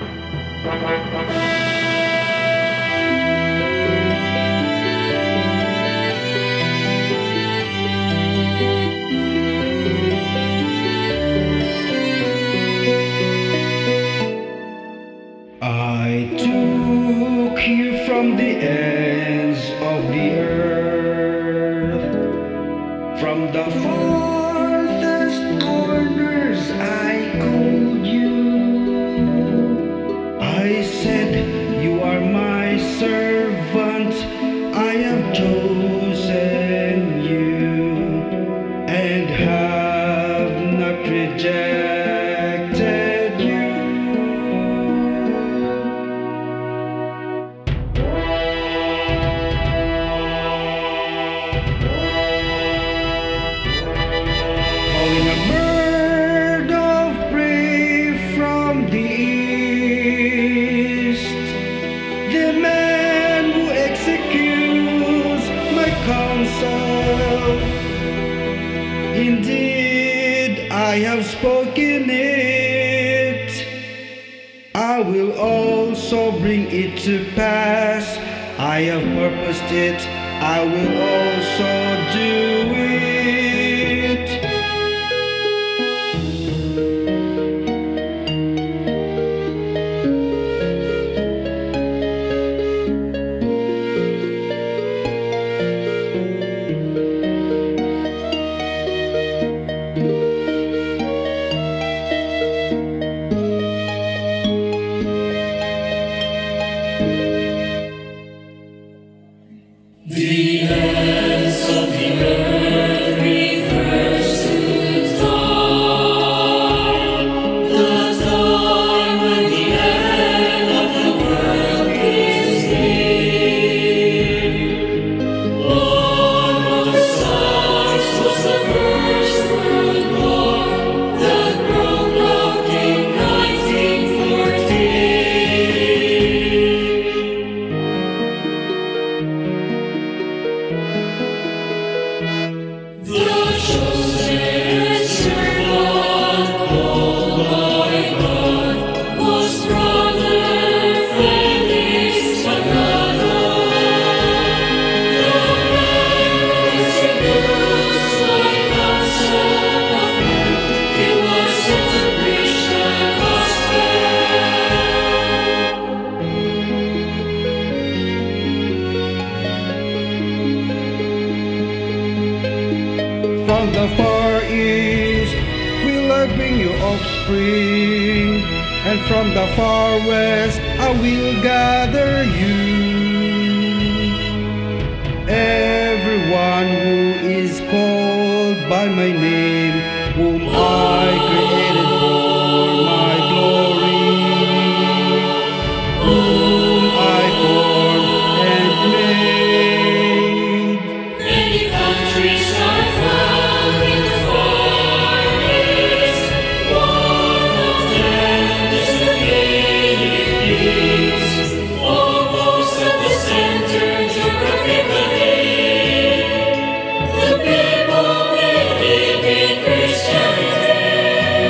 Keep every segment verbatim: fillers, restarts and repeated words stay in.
I took you from the ends of the earth, from the farthest corners I called you. I said, you are my servant, I have chosen you, and have not rejected you. Calling a bird of prey from the east, the man who executes my counsel. Indeed, I have spoken it, I will also bring it to pass. I have purposed it, I will also do it. The ends of the earth refers to time, the time when the end of the world is near. One of the signs was the First World War that broke out in nineteen fourteen. The chosen servant, called by God, was Brother Felix Magano. The man who seduced my counsel of youth, he was sent to preach the gospel. From the far east will I bring you offspring, and from the far west I will gather you. Everyone who is called by my name, whom I created for my glory, whom I formed and made. Many countries are found in the far east. One of them is the Philippines, almost at the center geographically. The people may live in Christianity.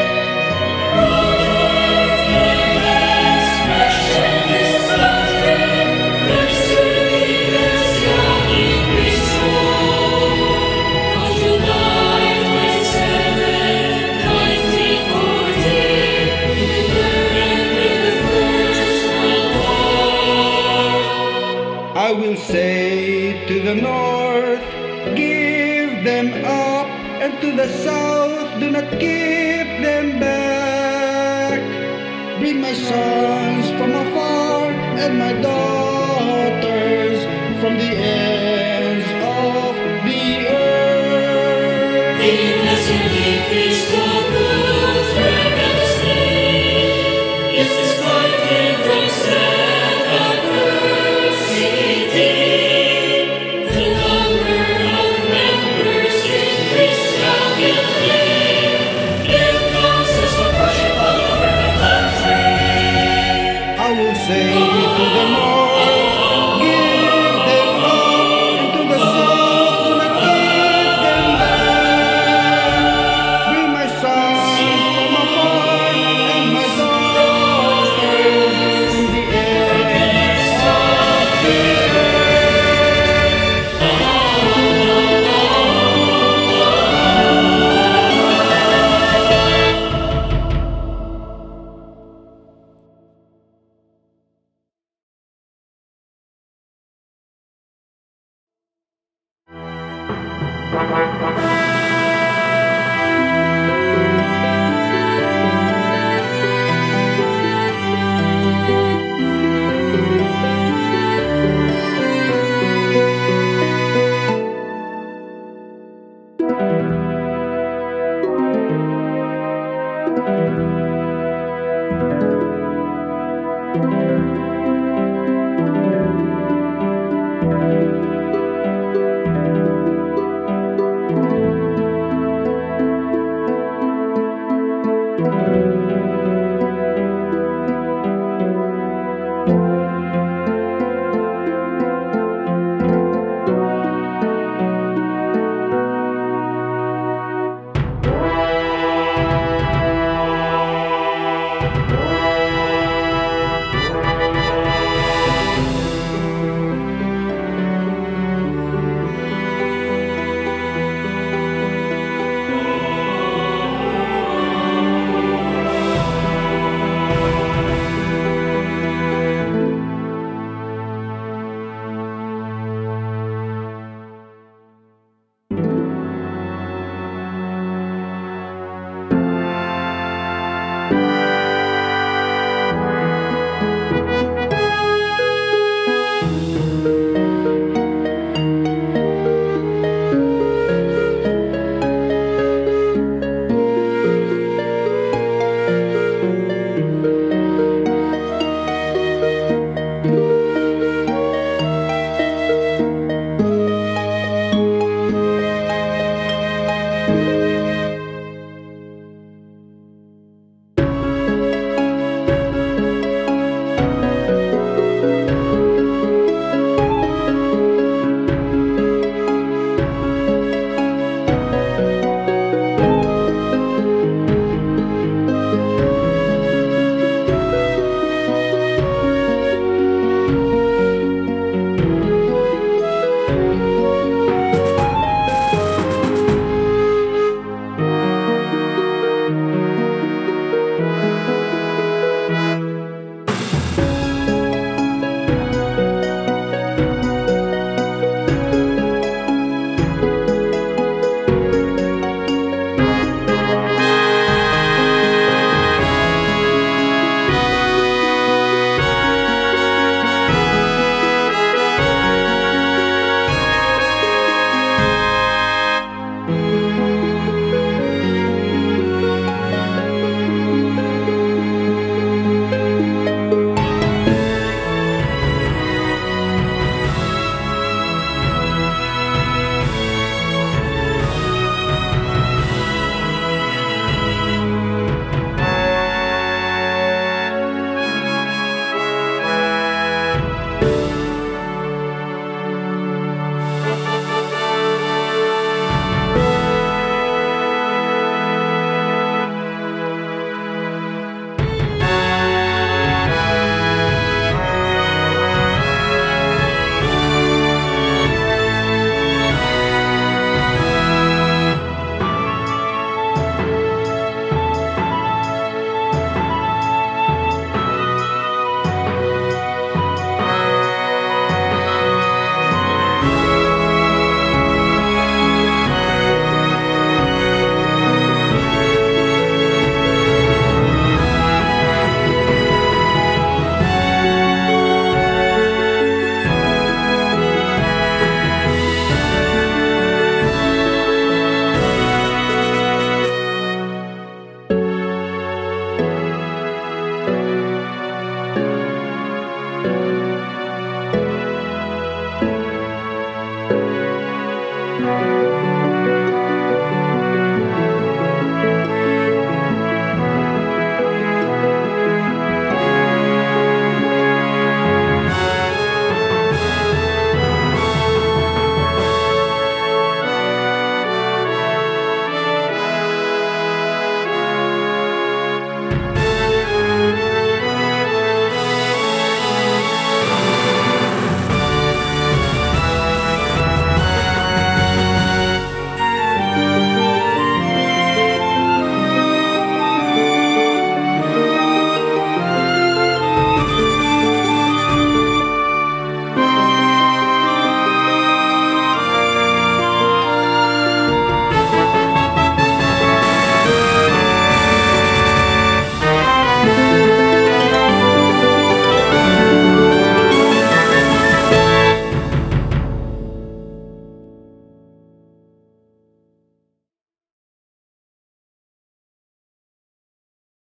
Brother Felix fashioned this doctrine, registered it as young in Cristo. On July twenty-seventh, nineteen fourteen, the end of the First World War. I will say to the north, give them up, and to the south, do not keep them back. Bring my sons from afar and my daughters from the ends of the earth. In the city, Cristo good tremendously. Is this kind kingdom set adversity? The number of members increased rapidly. It comes as a worship all over the country. I will say to the north,